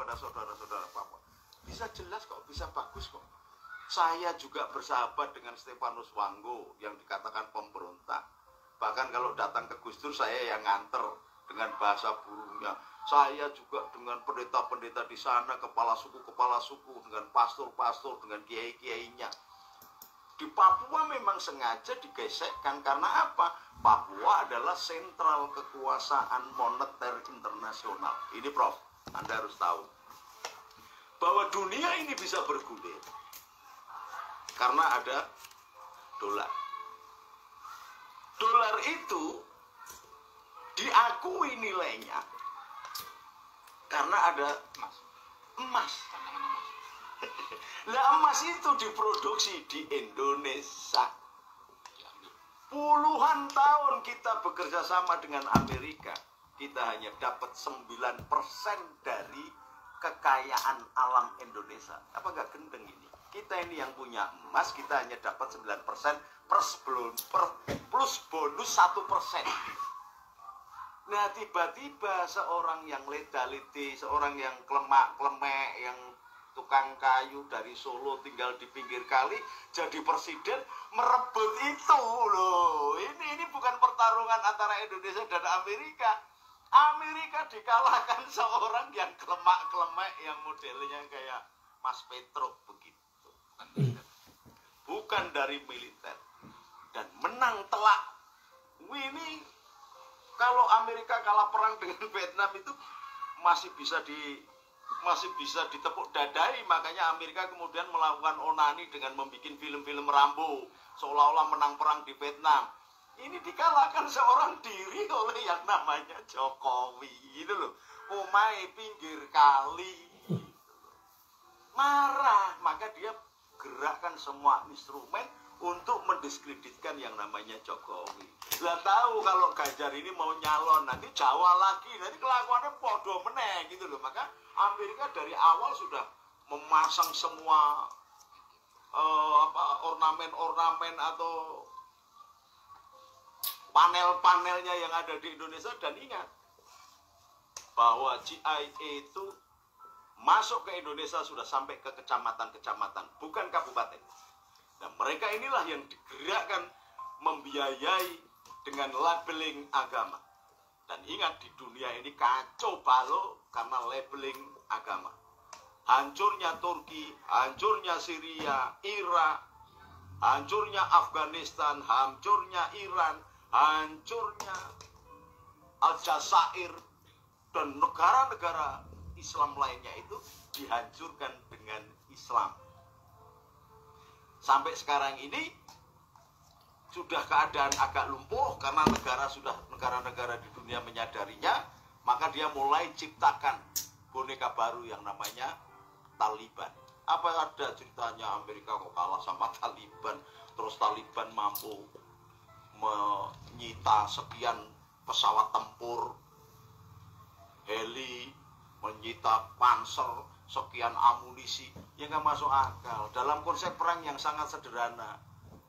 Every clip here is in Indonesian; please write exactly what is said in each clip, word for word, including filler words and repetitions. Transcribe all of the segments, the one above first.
kepada saudara-saudara Papua. Bisa jelas kok, bisa bagus kok. Saya juga bersahabat dengan Stefanus Wanggo yang dikatakan pemberontak. Bahkan kalau datang ke Gus Dur saya yang nganter dengan bahasa burungnya. Saya juga dengan pendeta-pendeta di sana, kepala suku-kepala suku, dengan pastor-pastor, dengan kiai-kiainya. Di Papua memang sengaja digesekkan karena apa? Papua adalah sentral kekuasaan moneter internasional. Ini Prof, Anda harus tahu bahwa dunia ini bisa bergulir karena ada dolar. Dolar itu diakui nilainya karena ada emas. Emas. Nah, emas itu diproduksi di Indonesia. Puluhan tahun kita bekerja sama dengan Amerika. Kita hanya dapat sembilan persen dari kekayaan alam Indonesia. Apa gak gendeng ini? Kita ini yang punya emas, kita hanya dapat sembilan persen plus bonus satu persen. Nah, tiba-tiba seorang yang leda-ledi, seorang yang klemak-klemek, yang tukang kayu dari Solo tinggal di pinggir kali jadi presiden merebut itu loh. Ini ini bukan pertarungan antara Indonesia dan Amerika. Amerika dikalahkan seorang yang klemak-klemek yang modelnya kayak Mas Petro begitu. Bukan dari militer dan menang telak. Ini kalau Amerika kalah perang dengan Vietnam itu masih bisa di masih bisa ditepuk dadai, makanya Amerika kemudian melakukan onani dengan membuat film-film Rambo seolah-olah menang perang di Vietnam. Ini dikalahkan seorang diri oleh yang namanya Jokowi gitu loh. Omai pinggir kali marah, maka dia gerakkan semua instrumen untuk mendiskreditkan yang namanya Jokowi. Lah tahu kalau Ganjar ini mau nyalon nanti Jawa lagi, nanti kelakuannya podo meneh gitu loh. Maka Amerika dari awal sudah memasang semua uh, apa ornamen-ornamen atau panel-panelnya yang ada di Indonesia. Dan ingat bahwa G I A itu masuk ke Indonesia sudah sampai ke kecamatan-kecamatan, bukan kabupaten. Nah, mereka inilah yang digerakkan membiayai dengan labeling agama. Dan ingat, di dunia ini kacau balau karena labeling agama. Hancurnya Turki, hancurnya Syria, Irak, hancurnya Afghanistan, hancurnya Iran, hancurnya Aljazair, dan negara-negara Islam lainnya itu dihancurkan dengan Islam. Sampai sekarang ini sudah keadaan agak lumpuh karena negara sudah negara-negara di dunia menyadarinya, maka dia mulai ciptakan boneka baru yang namanya Taliban. Apa ada ceritanya Amerika kok kalah sama Taliban, terus Taliban mampu menyita sekian pesawat tempur, heli, menyita panser, sekian amunisi, yang nggak masuk akal dalam konsep perang yang sangat sederhana.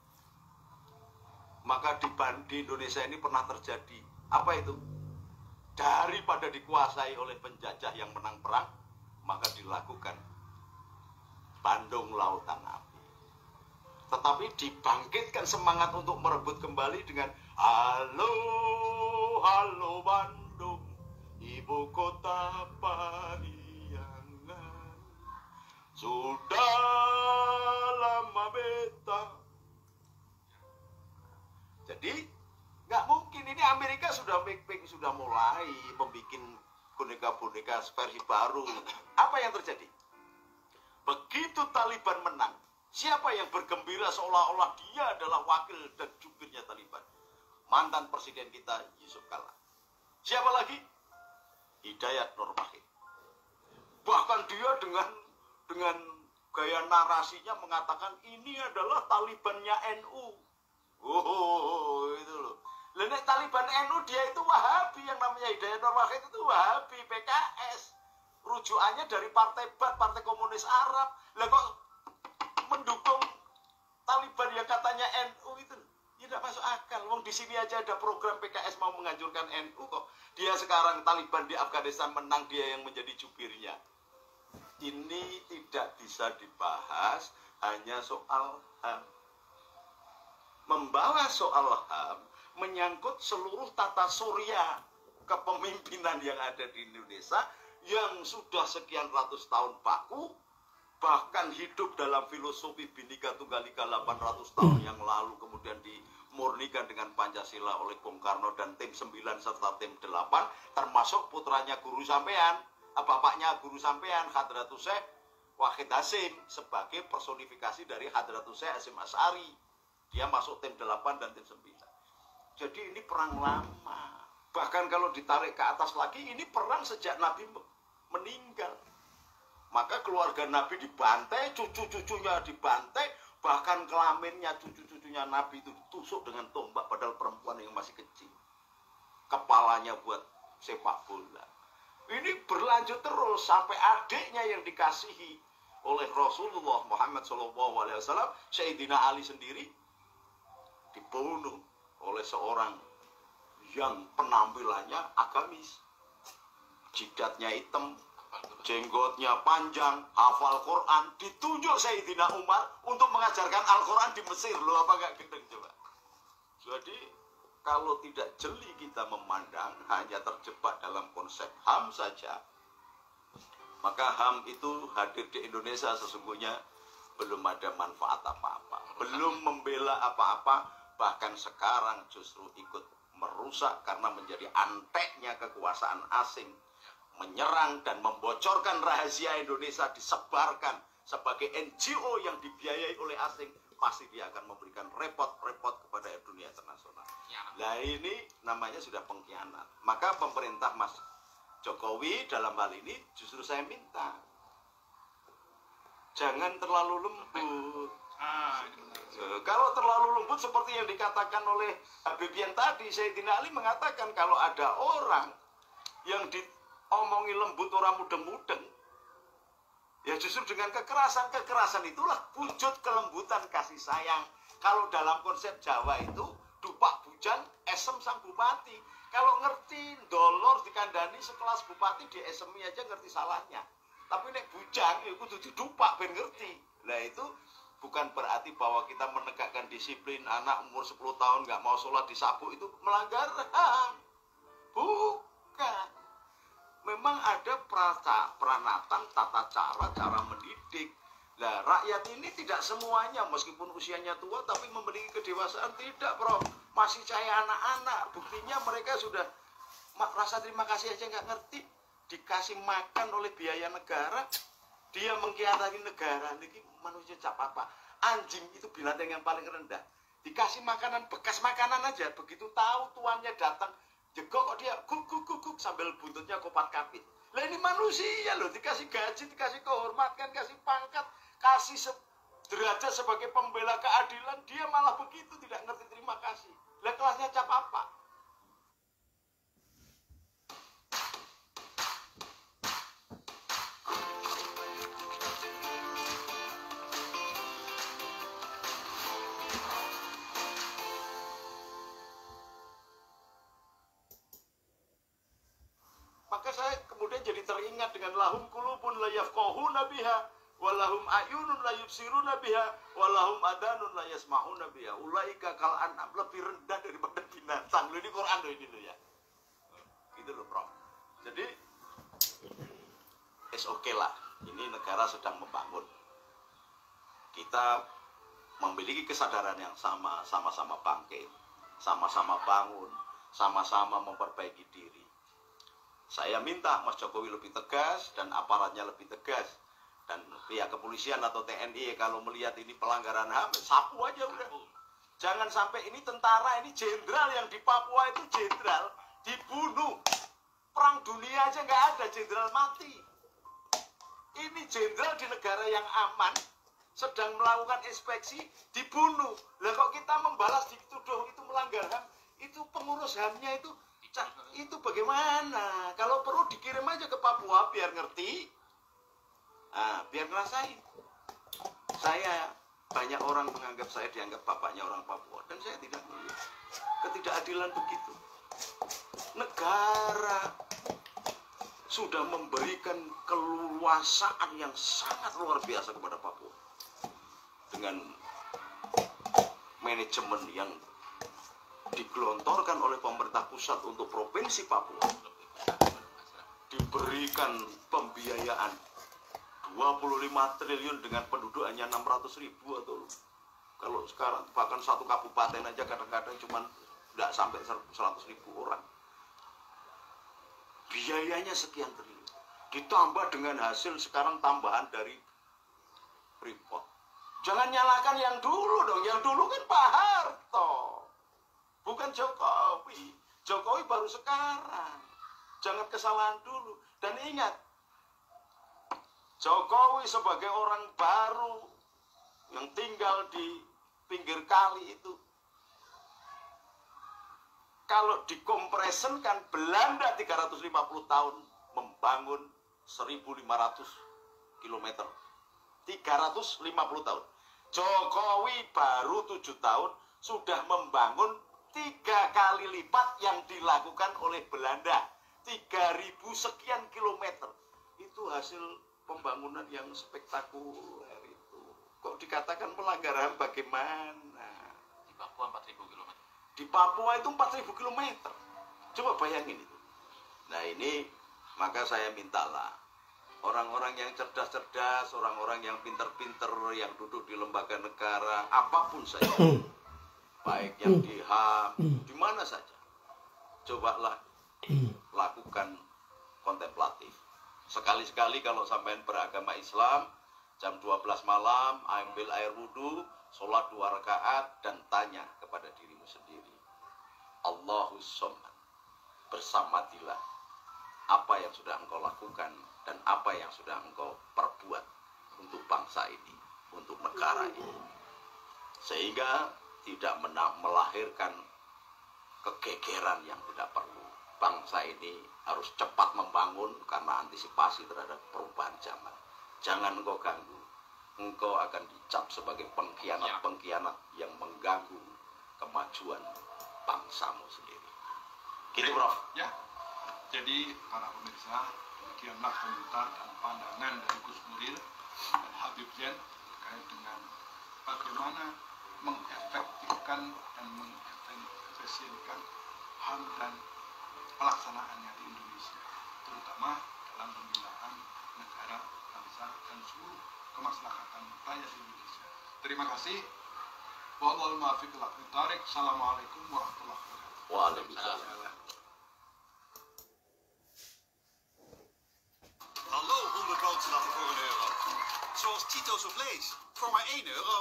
Maka di, di Indonesia ini pernah terjadi apa itu? Daripada dikuasai oleh penjajah yang menang perang, maka dilakukan Bandung Lautan Api. Tetapi dibangkitkan semangat untuk merebut kembali dengan halo, halo Bandung, ibu kota Pariangan, sudah lama beta. Jadi nggak mungkin, ini Amerika sudah make-make, sudah mulai membuat boneka-boneka versi baru. Apa yang terjadi? Begitu Taliban menang, siapa yang bergembira seolah-olah dia adalah wakil dan jubirnya Taliban? Mantan presiden kita Yusuf Kala. Siapa lagi? Hidayat Nur Wahid. Bahkan dia dengan dengan gaya narasinya mengatakan ini adalah Talibannya N U. Oh, itu loh. Lenek Taliban N U dia itu Wahabi, yang namanya Hidayat Nur Wahid itu Wahabi, P K S. Rujukannya dari Partai B A T, Partai Komunis Arab. Lah kok mendukung Taliban yang katanya N U itu? Ya tidak masuk akal. Wong di sini aja ada program P K S mau menghancurkan N U kok. Dia sekarang Taliban di Afghanistan menang, dia yang menjadi jubirnya. ini tidak bisa dibahas hanya soal H A M. Membawa soal H A M menyangkut seluruh tata surya kepemimpinan yang ada di Indonesia yang sudah sekian ratus tahun baku, bahkan hidup dalam filosofi Bhinneka Tunggal Ika delapan ratus tahun yang lalu, kemudian dimurnikan dengan Pancasila oleh Bung Karno dan tim sembilan serta tim delapan, termasuk putranya guru sampean, bapaknya guru sampean, Hadratus Syekh Wahid Hasim, sebagai personifikasi dari Hadratus Syekh Hasyim Asy'ari. Dia masuk tim delapan dan tim sembilan. Jadi ini perang lama. Bahkan kalau ditarik ke atas lagi, ini perang sejak Nabi meninggal. Maka keluarga Nabi dibantai, cucu-cucunya dibantai, bahkan kelaminnya cucu-cucunya Nabi itu ditusuk dengan tombak, padahal perempuan yang masih kecil. Kepalanya buat sepak bola. Ini berlanjut terus sampai adiknya yang dikasihi oleh Rasulullah Muhammad shallallahu alaihi wasallam, Sayyidina Ali sendiri, dibunuh oleh seorang yang penampilannya agamis. Jidatnya hitam, jenggotnya panjang, hafal Quran, ditunjuk Sayyidina Umar untuk mengajarkan Al-Quran di Mesir. Loh, apa gak gendeng coba? Jadi kalau tidak jeli kita memandang, hanya terjebak dalam konsep H A M saja, maka H A M itu hadir di Indonesia sesungguhnya belum ada manfaat apa-apa, belum membela apa-apa, bahkan sekarang justru ikut merusak karena menjadi anteknya kekuasaan asing, menyerang dan membocorkan rahasia Indonesia, disebarkan sebagai N G O yang dibiayai oleh asing, pasti dia akan memberikan repot-repot kepada dunia internasional. Nah ini namanya sudah pengkhianat. Maka pemerintah Mas Jokowi dalam hal ini justru saya minta, jangan terlalu lembut. Ah, kalau terlalu lembut seperti yang dikatakan oleh Habib yang tadi, Sayyidina Ali mengatakan kalau ada orang yang diomongi lembut orang mudeng-mudeng, ya justru dengan kekerasan-kekerasan itulah wujud kelembutan kasih sayang. Kalau dalam konsep Jawa itu dupak bujang, esem sang bupati. Kalau ngerti dolor dikandani sekelas bupati, di esemi aja ngerti salahnya. Tapi nek bujang itu kudu didupak ben ngerti. Nah itu bukan berarti bahwa kita menegakkan disiplin anak umur sepuluh tahun nggak mau sholat disabuk itu melanggar H A M. Bukan. Memang ada prata, peranatan, tata cara, cara mendidik. Nah, rakyat ini tidak semuanya, meskipun usianya tua, tapi memiliki kedewasaan. Tidak, bro. Masih saya anak-anak. Buktinya mereka sudah rasa terima kasih aja nggak ngerti. Dikasih makan oleh biaya negara, dia mengkhianati negara. Ini manusia cap apa? Anjing itu binatang yang paling rendah. Dikasih makanan, bekas makanan aja. Begitu tahu tuannya datang, jegok kok dia guk guk guk guk sambil buntutnya kopat kapit. Lah ini manusia loh, dikasih gaji, dikasih kehormatan, kasih pangkat, kasih se derajat sebagai pembela keadilan, dia malah begitu, tidak ngerti terima kasih. Lah kelasnya cap apa? Maka saya kemudian jadi teringat dengan lahum qulubun la yafqahuna biha walahum ayunun la yubsiruna biha walahum adanun la yasma'una biha ulaika kal an'am, lebih rendah daripada binatang. Loh, ini Quran loh ini loh ya. Gitu loh, Prof. Jadi es oke okay lah. Ini negara sedang membangun. Kita memiliki kesadaran yang sama, sama-sama bangkit, sama-sama bangun, sama-sama memperbaiki diri. Saya minta Mas Jokowi lebih tegas dan aparatnya lebih tegas, dan pihak kepolisian atau T N I kalau melihat ini pelanggaran H A M, sapu aja udah. Jangan sampai ini tentara, ini jenderal yang di Papua itu jenderal dibunuh. Perang dunia aja nggak ada jenderal mati. Ini jenderal di negara yang aman sedang melakukan inspeksi dibunuh. Lah kok kita membalas dituduh itu melanggar H A M? Itu pengurus H A M-nya itu itu bagaimana? Kalau perlu dikirim aja ke Papua biar ngerti, nah, biar ngerasain. Saya banyak orang menganggap saya dianggap bapaknya orang Papua, dan saya tidak melihat ketidakadilan begitu. Negara sudah memberikan keluasaan yang sangat luar biasa kepada Papua. Dengan manajemen yang digelontorkan oleh pemerintah pusat untuk provinsi Papua, diberikan pembiayaan dua puluh lima triliun dengan penduduk hanya enam ratus ribu, atau kalau sekarang bahkan satu kabupaten aja kadang-kadang cuma tidak sampai seratus ribu orang. Biayanya sekian triliun, ditambah dengan hasil sekarang tambahan dari Freeport. Jangan nyalakan yang dulu dong, yang dulu kan Pak Harto, bukan Jokowi. Jokowi baru sekarang. Jangan kesalahan dulu. Dan ingat, Jokowi sebagai orang baru yang tinggal di pinggir kali itu, kalau dikompresenkan, Belanda tiga ratus lima puluh tahun membangun seribu lima ratus kilometer. tiga ratus lima puluh tahun. Jokowi baru tujuh tahun sudah membangun tiga kali lipat yang dilakukan oleh Belanda. tiga ribu sekian kilometer. Itu hasil pembangunan yang spektakuler itu. Kok dikatakan pelanggar H A M bagaimana? Di Papua empat ribu kilometer. Di Papua itu empat ribu kilometer. Coba bayangin itu. Nah ini, maka saya mintalah orang-orang yang cerdas-cerdas, orang-orang yang pinter-pinter, yang duduk di lembaga negara, apapun saja, baik yang di H A M, di mana saja, cobalah lakukan kontemplatif. Sekali-sekali kalau sampai beragama Islam, jam dua belas malam, ambil air wudhu, sholat dua rakaat, dan tanya kepada dirimu sendiri, Allahus Somad, bersamatilah apa yang sudah engkau lakukan dan apa yang sudah engkau perbuat untuk bangsa ini, untuk negara ini, sehingga tidak melahirkan kegegeran yang tidak perlu. Bangsa ini harus cepat membangun karena antisipasi terhadap perubahan zaman. Jangan engkau ganggu, engkau akan dicap sebagai pengkhianat-pengkhianat yang mengganggu kemajuan bangsamu sendiri. Gitu, Prof. Ya. Jadi para pemirsa, demikianlah komentar dan pandangan dari Gus Nuril dan Habib Zain terkait dengan bagaimana mengefektifkan dan mengefisienkan H A M dan pelaksanaannya di Indonesia, terutama dalam pembinaan negara, bangsa, dan seluruh kemaslahatan rakyat Indonesia. Terima kasih. Wallahul muwaffiq ila aqwamit thoriq. Assalamualaikum warahmatullahi wabarakatuh. Waalaikumsalam. Hallo, honderd boodschappen voor een euro. Zoals Tito's of Lees, voor maar één euro.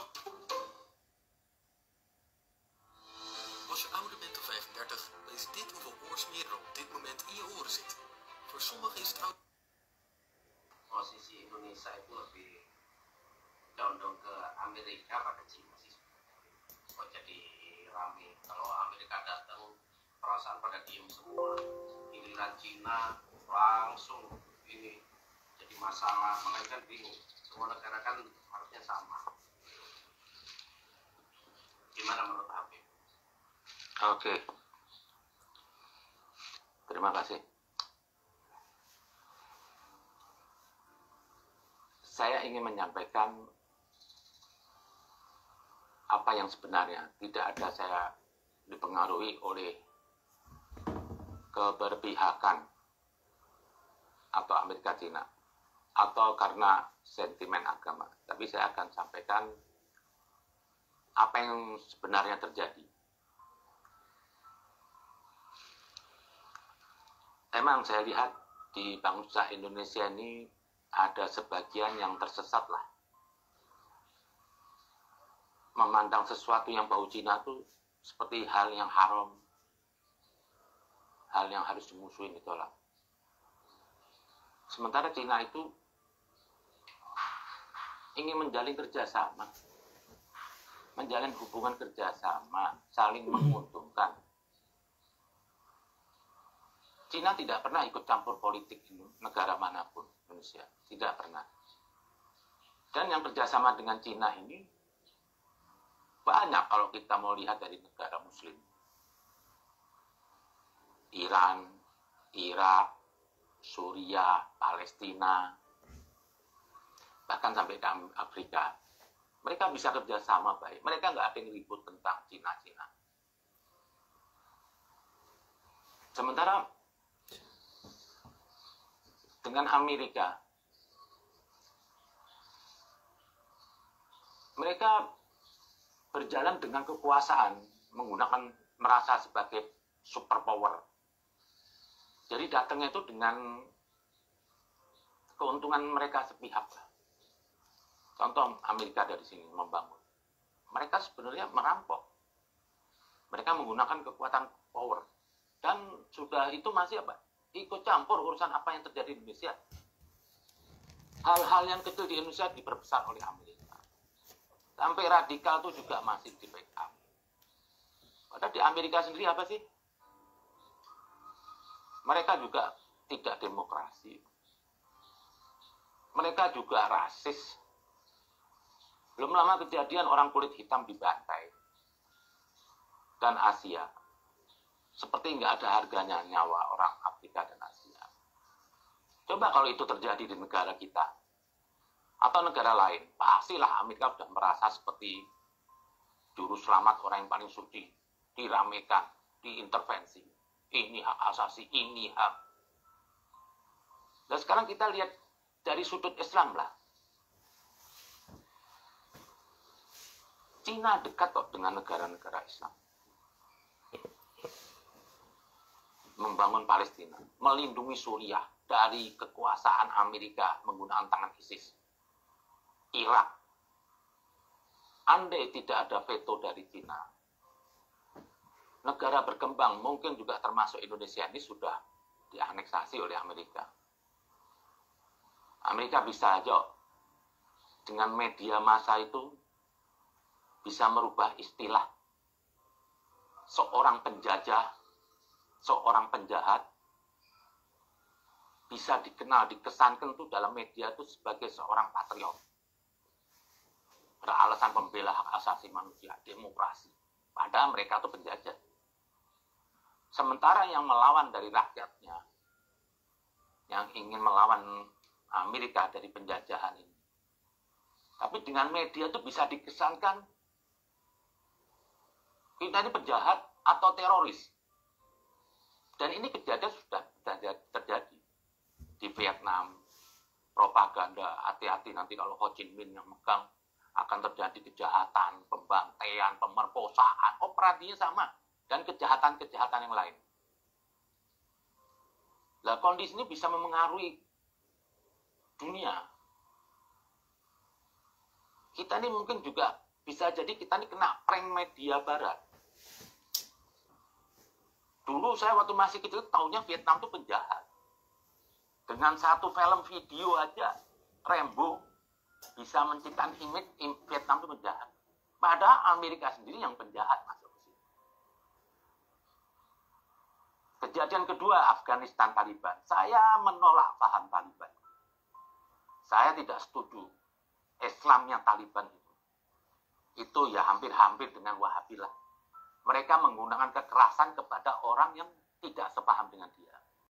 Als je ouder bent dan vijfendertig, dan is dit hoeveel oorsmeer er op dit moment in je oren zit. Voor sommigen is het oud. Posisi Indonesia itu lebih condong ke Amerika pada Cina sih. Kok jadi rame. Kalau Amerika datang, perasaan pada diem semua. Giliran Cina langsung ini jadi masalah. Makanya kan bingung. Semua negara kan harusnya sama. Gimana menurut Habib? Oke, terima kasih. Saya ingin menyampaikan apa yang sebenarnya. Tidak ada saya dipengaruhi oleh keberpihakan atau Amerika Cina atau karena sentimen agama. Tapi saya akan sampaikan apa yang sebenarnya terjadi. Emang saya lihat di bangsa Indonesia ini ada sebagian yang tersesat lah. Memandang sesuatu yang bau Cina itu seperti hal yang haram. Hal yang harus dimusuhin, ditolak. Sementara Cina itu ingin menjalin kerjasama. Menjalin hubungan kerjasama, saling menguntungkan. Cina tidak pernah ikut campur politik negara manapun, Indonesia. Tidak pernah. Dan yang kerjasama dengan Cina ini banyak kalau kita mau lihat dari negara Muslim. Iran, Irak, Suriah, Palestina, bahkan sampai ke Afrika. Mereka bisa kerjasama baik. Mereka nggak ada yang ribut tentang Cina-Cina. Sementara dengan Amerika, mereka berjalan dengan kekuasaan, menggunakan merasa sebagai superpower. Jadi datangnya itu dengan keuntungan mereka sepihak. Contoh Amerika dari sini membangun. Mereka sebenarnya merampok. Mereka menggunakan kekuatan power. Dan sudah itu masih apa? Ikut campur urusan apa yang terjadi di Indonesia. Hal-hal yang kecil di Indonesia diperbesar oleh Amerika. Sampai radikal itu juga masih di backup. Padahal di Amerika sendiri apa sih? Mereka juga tidak demokrasi. Mereka juga rasis. Belum lama kejadian orang kulit hitam dibantai. Dan Asia. Seperti nggak ada harganya nyawa orang Afrika dan Asia. Coba kalau itu terjadi di negara kita. Atau negara lain. Pastilah Amerika sudah merasa seperti juru selamat orang yang paling suci. Diramekan, diintervensi. Ini hak asasi, ini hak. Dan sekarang kita lihat dari sudut Islam lah. Cina dekat kok dengan negara-negara Islam. Membangun Palestina, melindungi Suriah dari kekuasaan Amerika menggunakan tangan ISIS. Irak. Andai tidak ada veto dari Cina, negara berkembang mungkin juga termasuk Indonesia ini sudah dianeksasi oleh Amerika. Amerika bisa aja dengan media massa itu bisa merubah istilah seorang penjajah, seorang penjahat bisa dikenal, dikesankan tuh dalam media itu sebagai seorang patriot. Beralasan pembela hak asasi manusia, demokrasi. Padahal mereka itu penjajah. Sementara yang melawan dari rakyatnya, yang ingin melawan Amerika dari penjajahan ini. Tapi dengan media itu bisa dikesankan kita ini penjahat atau teroris. Dan ini kejadian sudah terjadi di Vietnam. Propaganda, hati-hati nanti kalau Ho Chi Minh yang megang akan terjadi kejahatan, pembantaian, pemerkosaan, operasinya sama. Dan kejahatan-kejahatan yang lain. Nah, kondisi ini bisa memengaruhi dunia. Kita ini mungkin juga bisa jadi kita ini kena prank media barat. Dulu saya waktu masih kecil taunya Vietnam itu penjahat. Dengan satu film video aja, Rambo bisa menciptakan image Vietnam itu penjahat. Padahal Amerika sendiri yang penjahat masuk ke sini. Kejadian kedua, Afghanistan Taliban. Saya menolak paham Taliban. Saya tidak setuju Islamnya Taliban itu. Itu ya hampir-hampir dengan Wahabilah. Mereka menggunakan kekerasan kepada orang yang tidak sepaham dengan dia.